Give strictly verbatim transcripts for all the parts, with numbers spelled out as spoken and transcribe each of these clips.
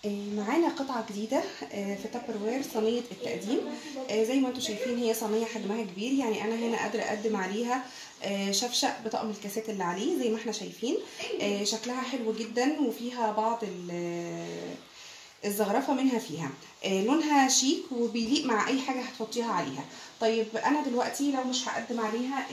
معانا قطعة جديدة في تابر وير، صينية التقديم. زي ما انتم شايفين هي صينية حجمها كبير، يعني انا هنا قادرة اقدم عليها شفشق بطقم الكاسات اللي عليه زي ما احنا شايفين. شكلها حلو جدا وفيها بعض الزخرفة منها فيها، لونها شيك وبيليق مع اي حاجة هتحطيها عليها. طيب انا دلوقتي لو مش هقدم عليها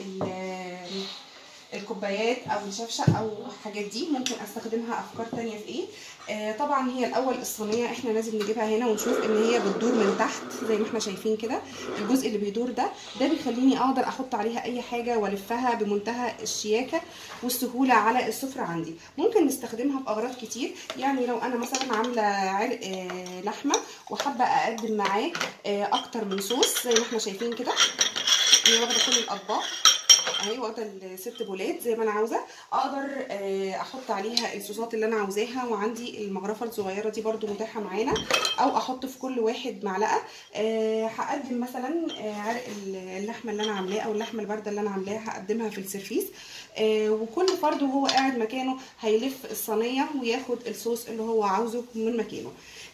الكوبايات او الشفشق او الحاجات دي، ممكن استخدمها افكار تانية في ايه؟ آه طبعا هي الاول الصينيه احنا لازم نجيبها هنا ونشوف ان هي بتدور من تحت زي ما احنا شايفين كده. الجزء اللي بيدور ده ده بيخليني اقدر احط عليها اي حاجه والفها بمنتهى الشياكه والسهوله على السفره عندي. ممكن نستخدمها في اغراض كتير، يعني لو انا مثلا عامله علق آه لحمه وحابه اقدم معاه آه اكتر من صوص زي ما احنا شايفين كده. انا واخده كل الاطباق اهي، واخده الست بولات زي ما انا عاوزه، اقدر احط عليها الصوصات اللي انا عاوزاها. وعندي المغرفه الصغيره دي برده متاحه معانا، او احط في كل واحد معلقه. هقدم مثلا عرق اللحمه اللي انا عاملاه او اللحمه البارده اللي انا عاملاها، هقدمها في السيرفيس، وكل فرد وهو قاعد مكانه هيلف الصينيه وياخد الصوص اللي هو عاوزه من مكانه.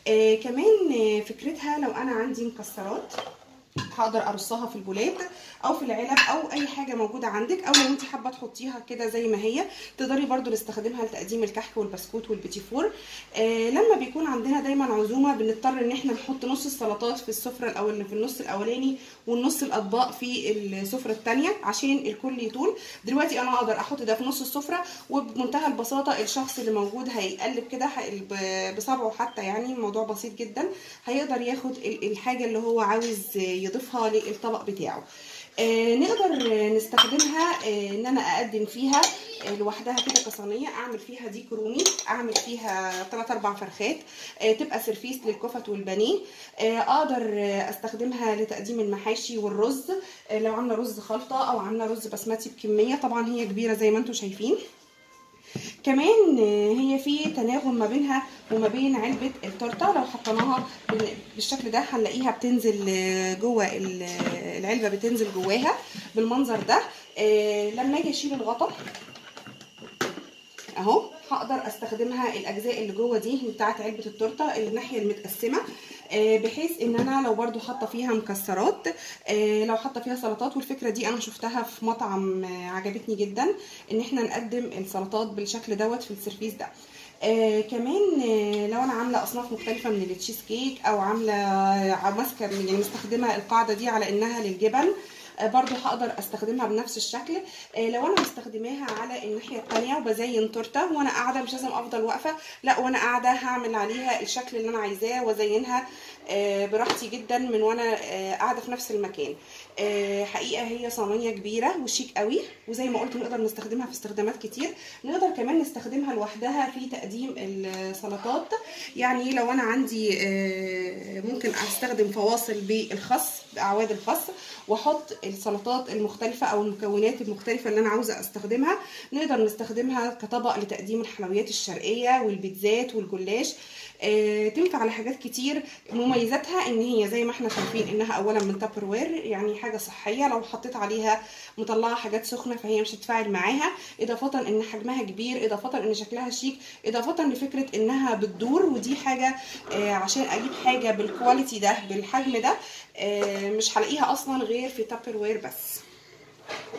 كمان فكرتها لو انا عندي مكسرات هقدر ارصها في البولات او في العلب او اي حاجه موجوده عندك، او لو انت حابه تحطيها كده زي ما هي تقدري برضو نستخدمها لتقديم الكحك والبسكوت والبيتي فور. آه لما بيكون عندنا دايما عزومه بنضطر ان احنا نحط نص السلطات في السفره الاول في النص الاولاني والنص الاطباق في السفره الثانيه عشان الكل يطول. دلوقتي انا اقدر احط ده في نص السفره، وبمنتهى البساطه الشخص اللي موجود هيقلب كده بصبعه حتى، يعني الموضوع بسيط جدا، هيقدر ياخد الحاجه اللي هو عاوز يضيفها للطبق بتاعه. آه نقدر نستخدمها آه ان انا اقدم فيها آه لوحدها كده كصينيه، اعمل فيها ديك رومي، اعمل فيها ثلاث اربع فرخات، آه تبقى سيرفيس للكفت والبانيه. آه اقدر آه استخدمها لتقديم المحاشي والرز، آه لو عامله رز خلطه او عامله رز بسمتي بكميه، طبعا هي كبيره زي ما انتم شايفين. كمان هي في تناغم ما بينها وما بين علبه التورته، لو حطيناها بالشكل ده هنلاقيها بتنزل جوه العلبه، بتنزل جواها بالمنظر ده. لما اجي اشيل الغطا اهو هقدر استخدمها الاجزاء اللي جوه دي بتاعت علبه التورته اللي الناحيه المتقسمه، بحيث ان انا لو برضو حاطه فيها مكسرات، لو حاطه فيها سلطات. والفكره دي انا شفتها في مطعم عجبتني جدا، ان احنا نقدم السلطات بالشكل دوت في السيرفيس ده. آه كمان آه لو انا عامله اصناف مختلفه من التشيز كيك، او عامله ماسكه يعني مستخدمه القاعده دي على انها للجبن، آه برضو هقدر استخدمها بنفس الشكل. آه لو انا مستخدماها على الناحيه الثانيه وبزين تورته وانا قاعده، مش لازم افضل واقفه، لا وانا قاعده هعمل عليها الشكل اللي انا عايزاه وازينها آه براحتي جدا من وانا آه قاعده في نفس المكان. آه حقيقه هي صينيه كبيره وشيك قوي، وزي ما قلت نقدر نستخدمها في استخدامات كتير. نقدر كمان نستخدمها لوحدها في تقديم السلطات، يعني لو انا عندي آه ممكن استخدم فواصل بالخس، باعواد الخس، واحط السلطات المختلفه او المكونات المختلفه اللي انا عاوزه استخدمها. نقدر نستخدمها كطبق لتقديم الحلويات الشرقيه والبيتزات والجلاش. آه تنفع لحاجات كتير. مميزاتها ان هي زي ما احنا شايفين انها اولا من تابر وير، يعني حاجه صحيه، لو حطيت عليها مطلعه حاجات سخنه فهي مش هتتفاعل معاها، اضافه ان حجمها كبير، اضافه ان شكلها شيك، اضافه لفكره انها بتدور. ودي حاجه آه عشان اجيب حاجه بالكواليتي ده بالحجم ده آه مش هلاقيها اصلا غير في تابر وير بس.